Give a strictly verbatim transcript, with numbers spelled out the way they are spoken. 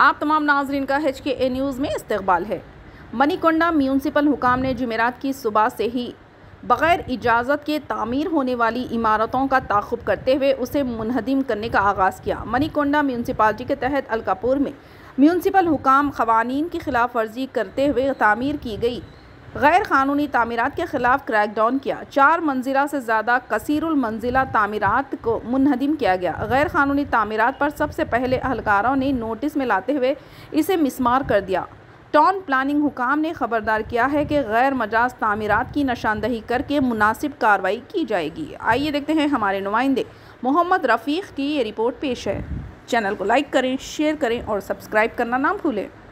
आप तमाम नाजरीन का एच के ए न्यूज़ में इस्तकबाल है। मनीकोंडा म्यूनसिपल हुकाम ने जुमेरात की सुबह से ही बग़ैर इजाज़त के तामीर होने वाली इमारतों का ताक़ुब करते हुए उसे मुनहदिम करने का आगाज़ किया। मनीकोंडा म्यूनसिपालिटी के तहत अलकापुर में म्यूनसिपल हुकाम क़वानीन की खिलाफ वर्जी करते हुए तामीर की गई गैर क़ानूनी तामीरात के ख़िलाफ़ क्रैकडाउन किया। चार मंजिला से ज़्यादा कसीरुल मंजिला तामीरात को मुनहदिम किया गया। गैर क़ानूनी तामीरात पर सबसे पहले अहलकारों ने नोटिस में लाते हुए इसे मिसमार कर दिया। टाउन प्लानिंग हुकाम ने खबरदार किया है कि गैर मजाज तामीरात की निशानदही करके मुनासिब कार्रवाई की जाएगी। आइए देखते हैं हमारे नुमाइंदे मोहम्मद रफ़ीक की ये रिपोर्ट पेश है। चैनल को लाइक करें, शेयर करें और सब्सक्राइब करना ना भूलें।